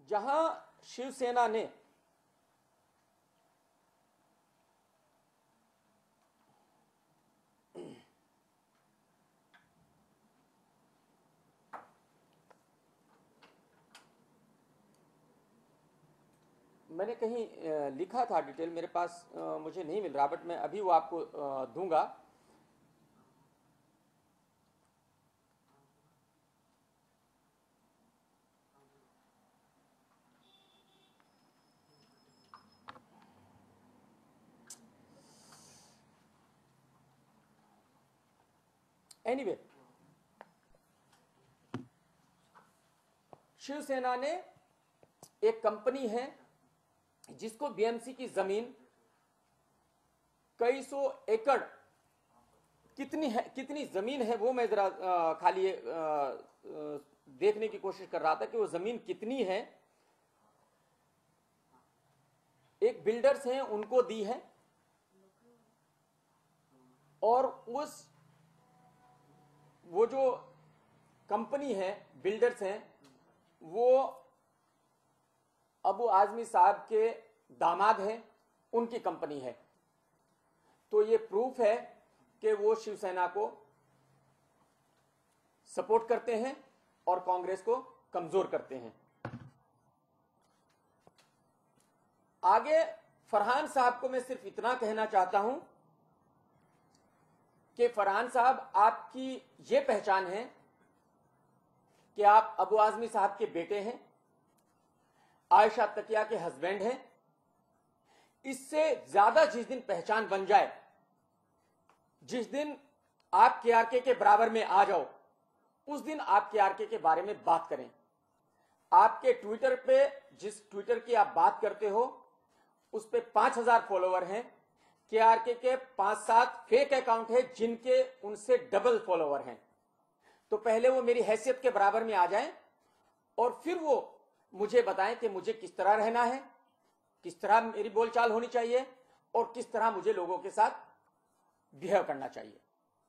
जहां शिवसेना ने मैंने कहीं लिखा था डिटेल, मेरे पास मुझे नहीं मिल रहा, बट मैं अभी वो आपको दूंगा। एनीवे, शिवसेना ने एक कंपनी है जिसको बीएमसी की जमीन कई सौ एकड़ कितनी है, कितनी जमीन है वो मैं जरा खाली देखने की कोशिश कर रहा था कि वो जमीन कितनी है। एक बिल्डर्स हैं उनको दी है, और वो जो कंपनी है, बिल्डर्स हैं, वो अबू आजमी साहब के दामाद हैं, उनकी कंपनी है। तो ये प्रूफ है कि वो शिवसेना को सपोर्ट करते हैं और कांग्रेस को कमजोर करते हैं। आगे फरहान साहब को मैं सिर्फ इतना कहना चाहता हूं कि फरहान साहब, आपकी ये पहचान है कि आप अबू आजमी साहब के बेटे हैं, आयशा तकिया के हस्बैंड हैं। इससे ज्यादा जिस दिन पहचान बन जाए, जिस दिन आप केआरके के बराबर में आ जाओ, उस दिन आप केआरके के बारे में बात करें। आपके ट्विटर पे, जिस ट्विटर की आप बात करते हो, उस पे 5000 फॉलोवर हैं। केआरके के 5-7 फेक अकाउंट है जिनके उनसे डबल फॉलोवर हैं। तो पहले वो मेरी हैसियत के बराबर में आ जाएं और फिर वो मुझे बताएं कि मुझे किस तरह रहना है, किस तरह मेरी बोलचाल होनी चाहिए और किस तरह मुझे लोगों के साथ बिहेव करना चाहिए।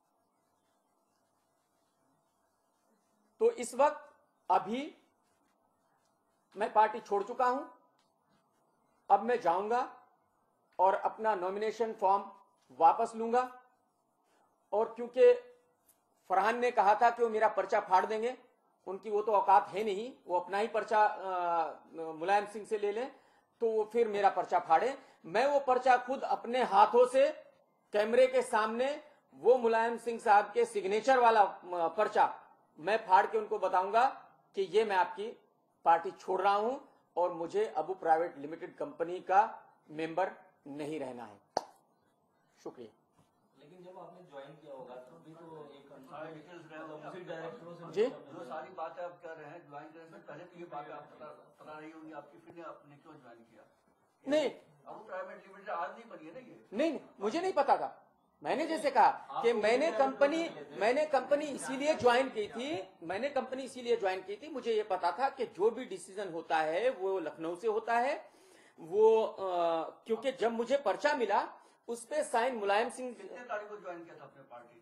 तो इस वक्त अभी मैं पार्टी छोड़ चुका हूं। अब मैं जाऊंगा और अपना नॉमिनेशन फॉर्म वापस लूंगा, और क्योंकि फरहान ने कहा था कि वो मेरा पर्चा फाड़ देंगे, उनकी वो तो औकात है नहीं, वो अपना ही पर्चा मुलायम सिंह से ले लें, तो वो फिर मेरा पर्चा फाड़े। मैं वो पर्चा खुद अपने हाथों से कैमरे के सामने, वो मुलायम सिंह साहब के सिग्नेचर वाला पर्चा मैं फाड़ के उनको बताऊंगा कि ये मैं आपकी पार्टी छोड़ रहा हूं और मुझे अबू प्राइवेट लिमिटेड कंपनी का मेंबर नहीं रहना है। शुक्रिया। लेकिन जब आपने ज्वाइन किया होगा तब भी तो एक उसी डायरेक्टरों से जी, जो सारी बातें आप कर रहे हैं, ज्वाइन करने से पहले तो ये बातें आप पता नहीं होंगी आपकी, फिर आपने क्यों ज्वाइन किया? नहीं, अबू प्राइवेट लिमिटेड आज नहीं बनी है ना ये? नहीं, मुझे नहीं पता था। मैंने जैसे कहा कि मैंने कंपनी इसीलिए ज्वाइन की थी, मुझे ये पता था कि जो भी डिसीजन होता है वो लखनऊ से होता है। वो क्योंकि जब मुझे पर्चा मिला उस पे साइन मुलायम सिंह। कितने तारीख को ज्वाइन किया था आपने पार्टी?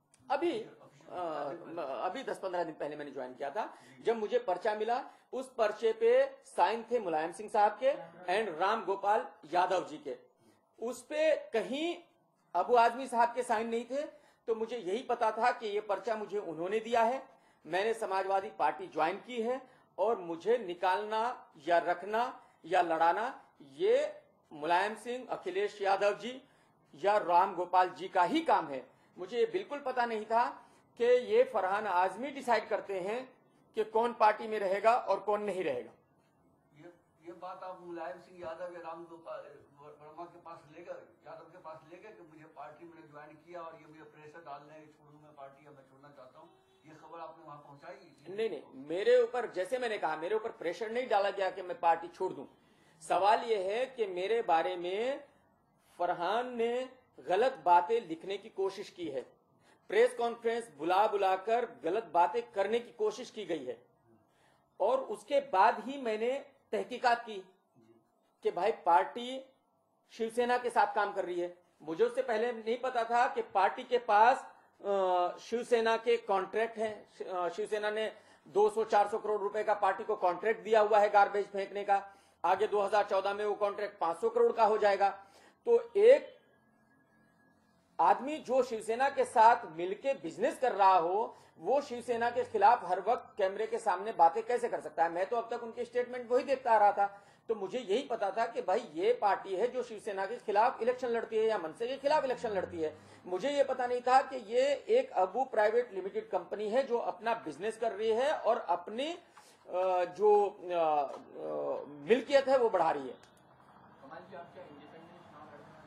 अभी 10-15 दिन पहले मैंने ज्वाइन किया था। जब मुझे पर्चा मिला, उस पर्चे पे साइन थे मुलायम सिंह साहब के एंड राम गोपाल यादव जी के। उस पे कहीं अबू आजमी साहब के साइन नहीं थे। तो मुझे यही पता था कि ये पर्चा मुझे उन्होंने दिया है, मैंने समाजवादी पार्टी ज्वाइन की है, और मुझे निकालना या रखना या लड़ाना ये मुलायम सिंह, अखिलेश यादव जी या राम गोपाल जी का ही काम है। मुझे बिल्कुल पता नहीं था कि ये फरहान आजमी डिसाइड करते हैं कि कौन पार्टी में रहेगा और कौन नहीं रहेगा। ये बात आप मुलायम सिंह यादव या राम गोपाल वर्मा के पास लेकर, यादव के पास लेकर कि मुझे पार्टी में ज्वाइन किया और ये मुझे प्रेशर डालने है, छोड़ूं मैं पार्टी या मैं छोड़ना चाहता हूँ, ये खबर आपने वहां पहुंचाई? नहीं, मेरे ऊपर, जैसे मैंने कहा, मेरे ऊपर प्रेशर नहीं डाला गया कि मैं पार्टी छोड़ दूं। सवाल यह है कि मेरे बारे में फरहान ने गलत बातें लिखने की कोशिश की है, प्रेस कॉन्फ्रेंस बुलाकर गलत बातें करने की कोशिश की गई है, और उसके बाद ही मैंने तहकीकात की कि भाई पार्टी शिवसेना के साथ काम कर रही है। मुझे उससे पहले नहीं पता था कि पार्टी के पास शिवसेना के कॉन्ट्रैक्ट हैं, शिवसेना ने 200-400 करोड़ रुपए का पार्टी को कॉन्ट्रैक्ट दिया हुआ है गार्बेज फेंकने का। आगे 2014 में वो कॉन्ट्रैक्ट 500 करोड़ का हो जाएगा। तो एक आदमी जो शिवसेना के साथ मिलके बिजनेस कर रहा हो, वो शिवसेना के खिलाफ हर वक्त कैमरे के सामने बातें कैसे कर सकता है? मैं तो अब तक उनके स्टेटमेंट वही देखता आ रहा था, तो मुझे यही पता था कि भाई ये पार्टी है जो शिवसेना के खिलाफ इलेक्शन लड़ती है या मनसे के खिलाफ इलेक्शन लड़ती है। मुझे ये पता नहीं था कि ये एक अबू प्राइवेट लिमिटेड कंपनी है जो अपना बिजनेस कर रही है और अपनी जो मिल्कियत है वो बढ़ा रही है। कमाल जी, आप क्या इंडिपेंडेंट चुनाव लड़ना?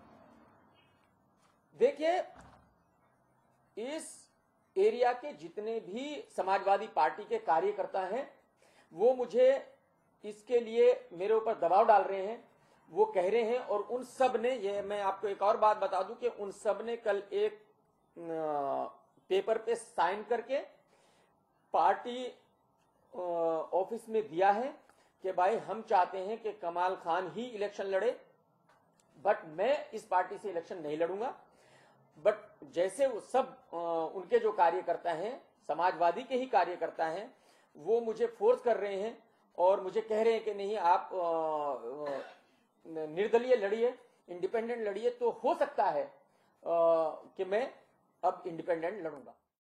देखिए, इस एरिया के जितने भी समाजवादी पार्टी के कार्यकर्ता हैं वो मुझे इसके लिए मेरे ऊपर दबाव डाल रहे हैं, वो कह रहे हैं। और उन सब ने, ये मैं आपको एक और बात बता दूं कि उन सब ने कल एक पेपर पे साइन करके पार्टी ऑफिस में दिया है कि भाई हम चाहते हैं कि कमाल खान ही इलेक्शन लड़े, बट मैं इस पार्टी से इलेक्शन नहीं लड़ूंगा। बट जैसे वो सब उनके जो कार्यकर्ता हैं, समाजवादी के ही कार्यकर्ता हैं, वो मुझे फोर्स कर रहे हैं और मुझे कह रहे हैं कि नहीं, आप निर्दलीय लड़िए, इंडिपेंडेंट लड़िए, तो हो सकता है कि मैं अब इंडिपेंडेंट लड़ूंगा।